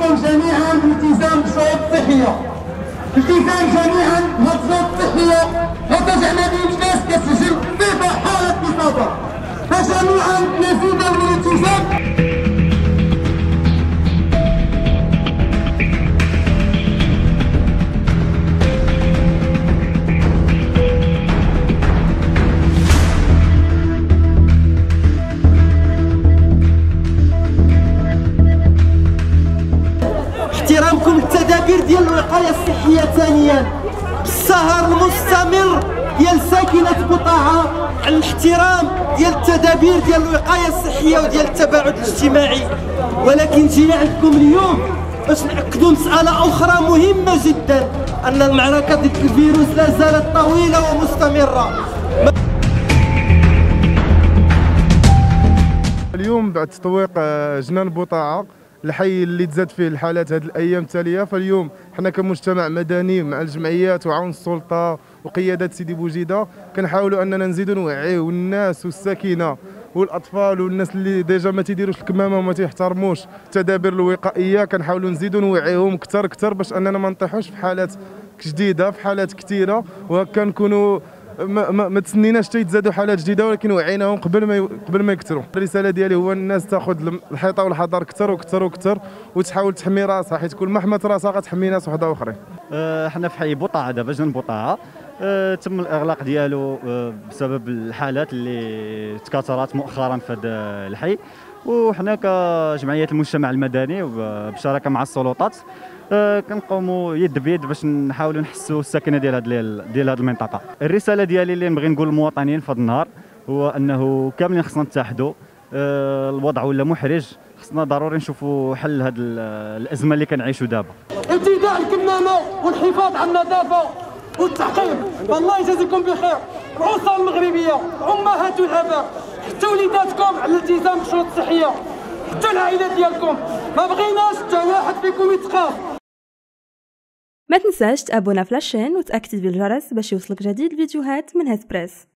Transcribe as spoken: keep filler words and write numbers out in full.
احترامكم جميعا بالالتزام بالشروط الصحيه. التزام جميعا بهاد الشروط الصحيه حتى زعما الناس كتسجل بصفه حاله اصابه، فجميعا نزيدا من الالتزام. احترامكم التدابير ديال الوقايه الصحيه. ثانيا السهر المستمر ديال ساكنه بطاعه على الاحترام ديال التدابير ديال الوقايه الصحيه وديال التباعد الاجتماعي. ولكن جينا عندكم اليوم باش ناكدوا مساله اخرى مهمه جدا، ان المعركه ضد الفيروس لا زالت طويله ومستمره. اليوم بعد تطويق جنان بطاعه الحي اللي تزاد فيه الحالات هذه الايام التاليه، فاليوم حنا كمجتمع مدني مع الجمعيات وعون السلطه وقيادات سيدي بوجيده كنحاولوا اننا نزيدوا نوعيو الناس والساكنه والاطفال والناس اللي ديجا ما تيديروش الكمامه وما تيحترموش التدابير الوقائيه، كنحاولوا نزيدوا نوعيهم اكثر اكثر باش اننا ما نطيحوش في حالات جديده في حالات كثيره، وهكا نكونوا ما, ما, ما تسنيناش حتى يتزادوا حالات جديده، ولكن وعيناهم قبل ما قبل ما يكثروا. الرساله ديالي هو الناس تاخذ الحيطه والحذر اكثر واكثر واكثر وتحاول تحمي راسها، حيت كل ما حمات راسها غتحمي ناس وحده اخرين. أه حنا في حي بطاعه دابا جنان بطاعه، أه تم الاغلاق ديالو أه بسبب الحالات اللي تكاثرات مؤخرا في هذا الحي، وحنا كجمعيه المجتمع المدني وبشراكه مع السلطات أه كنقوموا يد بيد باش نحاولوا نحسوا الساكنه ديال هذه ديال هذه المنطقه. الرساله ديالي اللي نبغي نقول للمواطنين في هذا النهار هو انه كاملين خصنا نتحدوا، أه الوضع ولا محرج، خصنا ضروري نشوفوا حل هذه الازمه اللي كنعيشوا دابا. ابتداء الكمامه والحفاظ على النظافه والتعقيم. الله يجازيكم بخير الاسر المغربيه، امهات الاباء، حتى وليداتكم على الالتزام بالشروط الصحيه، حتى العائلات ديالكم، ما بغيناش حتى واحد فيكم يتخاف. ما تنساش تابونا في لاشين وتاكد بالجرس باش يوصلك جديد الفيديوهات من هاد بريس.